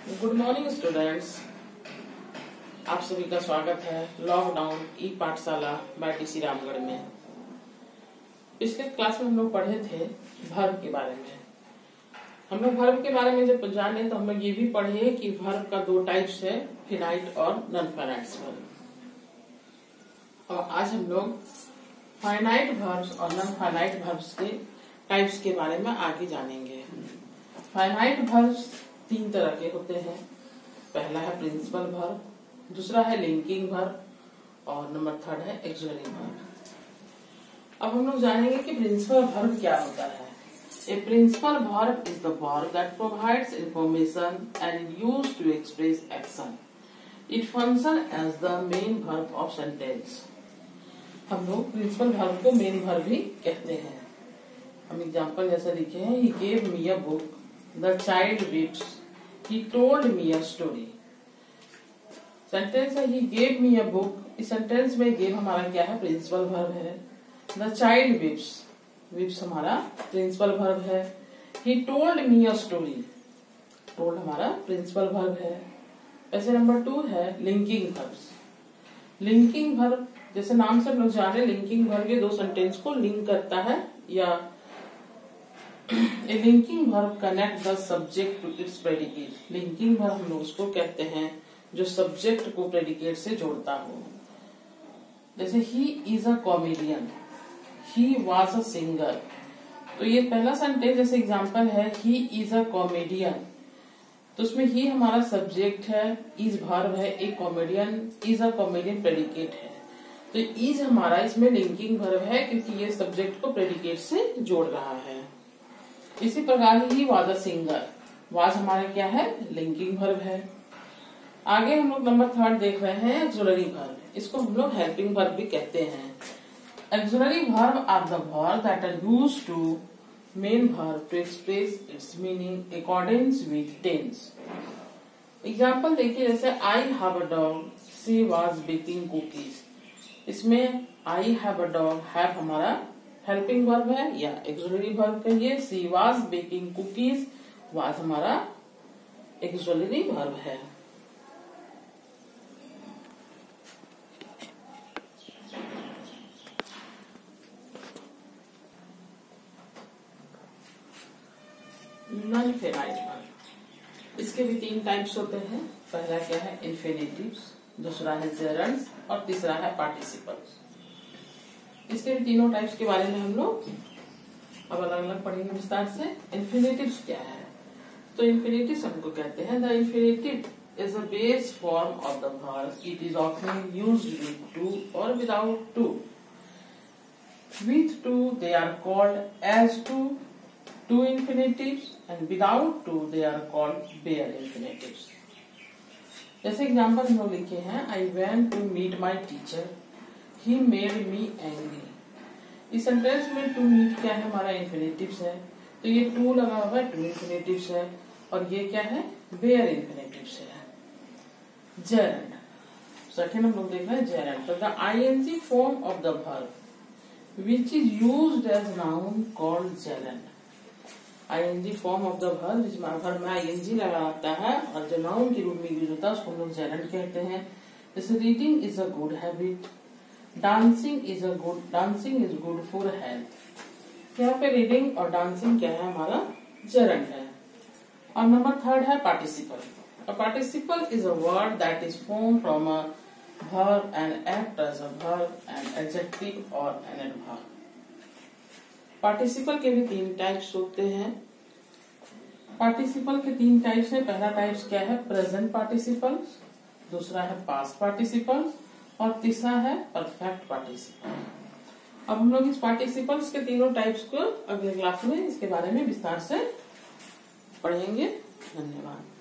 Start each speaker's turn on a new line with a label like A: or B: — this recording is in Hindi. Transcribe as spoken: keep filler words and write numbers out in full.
A: गुड मॉर्निंग स्टूडेंट्स, आप सभी का स्वागत है लॉकडाउन ई पाठशाला बाय टीसी रामगढ़ में। पिछले क्लास में हम लोग पढ़े थे वर्ब के बारे में। हम लोग वर्ब के बारे में जब जाने तो हम लोग ये भी पढ़े कि वर्ब का दो टाइप्स है, फिनाइट और नॉन फाइनाइट वर्ब। और आज हम लोग फाइनाइट वर्ब्स और नॉन फाइनाइट वर्ब्स के टाइप्स के बारे में आगे जानेंगे। फाइनाइट वर्ब्स तीन तरह के होते हैं। पहला है प्रिंसिपल वर्ब, दूसरा है लिंकिंग वर्ब और नंबर थर्ड है एक्सुलरी वर्ब। अब हम लोग जानेंगे कि प्रिंसिपल वर्ब क्या होता है। A principal verb is the verb that provides information and used to express action. It function as the main verb of sentence. हम लोग प्रिंसिपल वर्ब को मेन वर्ब भी कहते हैं। हम एग्जाम्पल जैसे लिखे हैं, he gave me a book, The child weeps. He told me a story. Sentence है he gave me a book। इस सेंटेंस में give हमारा क्या है, प्रिंसिपल वर्ब है। The child weeps, weeps हमारा प्रिंसिपल वर्ब है। He told me a story, told हमारा प्रिंसिपल वर्ब है। ऐसे नंबर टू है लिंकिंग वर्ब्स। लिंकिंग वर्ब जैसे नाम से हम लोग जान रहे, लिंकिंग वर्ब ये दो सेंटेंस को लिंक करता है या A linking verb connect the subject to its predicate। Linking verb हम लोग उसको कहते हैं जो सब्जेक्ट को प्रेडिकेट से जोड़ता हो। जैसे he is a comedian, he was a singer। तो ये पहला सेंटेंस जैसे एग्जांपल है he is a comedian, तो उसमें ही हमारा सब्जेक्ट है, is वर्ब है, एक comedian is a comedian predicate है। तो is हमारा इसमें लिंकिंग वर्ब है क्योंकि ये सब्जेक्ट को प्रेडिकेट से जोड़ रहा है। इसी प्रकार he was a singer, was हमारा क्या है, लिंकिंग वर्ब है। आगे हम लोग नंबर थर्ड देख रहे हैं एक्सुलरी वर्ब। इसको हम लोग हेल्पिंग वर्ब भी कहते हैं। Auxiliary verb are the verb that are used to main verb to express its meaning according with tense. Example देखिए, जैसे I have a dog, she was baking cookies. इसमें I have a dog, have हमारा हेल्पिंग वर्ब है या एक्सुलरी वर्ब कहिए। She was baking cookies, was हमारा एक्सुलरी वर्ब है। नॉन फेनाइट वर्ब, इसके भी तीन टाइप्स होते हैं। पहला क्या है, इन्फिनेटिव्स, दूसरा है जेरंड्स और तीसरा है पार्टिसिपल्स। इसके तीनों टाइप्स के बारे में हम लोग अब अलग अलग पढ़ेंगे विस्तार से। इन्फिनेटिव्स क्या है, तो इन्फिनेटिव्स हमको कहते हैं the infinitive is a base form of the verb. It is often used with to और without to. With to they are called as to to infinitives and without to they are called bare infinitives. जैसे एग्जाम्पल हम लोग लिखे हैं, I went to meet my teacher, He made me angry। इस सेंटेंस में टू मीट क्या है, हमारा इन्फिनेटिव्स है, तो ये टू लगा हुआ है, टू इन्फिनेटिव्स है। और ये क्या है, बेयर इन्फिनेटिव्स है। जेरंड, सेकेंड हम लोग देख रहे हैं जेरंड। तो the ING form of the verb which is used as noun called gerund. ING form of the verb जिसमें वर्ब में आईएनजी लगा आता है और जो नाउन के रूप में यूज होता है उसको हम लोग जेरंड कहते हैं। जैसे reading is a good habit, dancing is a good dancing is good for health. यहाँ पे रीडिंग और डांसिंग क्या है, हमारा जेरंड है। और नंबर थर्ड है participle. A participle is a word that is form from a verb and act as a verb and adjective और एन एडवर्ब। पार्टिसिपल के भी तीन टाइप्स होते हैं। पार्टिसिपल के तीन टाइप्स है। पहला टाइप्स क्या है, प्रेजेंट पार्टिसिपल, दूसरा है पास्ट पार्टिसिपल और तीसरा है परफेक्ट पार्टिसिपल। अब हम लोग इस पार्टिसिपल्स के तीनों टाइप्स को अगले क्लास में इसके बारे में विस्तार से पढ़ेंगे। धन्यवाद।